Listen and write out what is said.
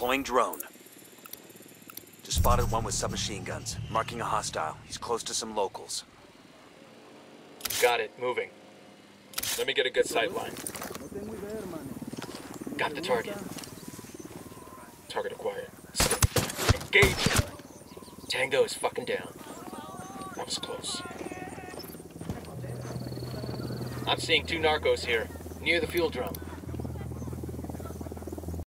Deploying drone. Just spotted one with submachine guns, marking a hostile. He's close to some locals. Got it, moving. Let me get a good sight line. Got the target. Target acquired. Engage! Tango is fucking down. That was close. I'm seeing 2 narcos here, near the fuel drum.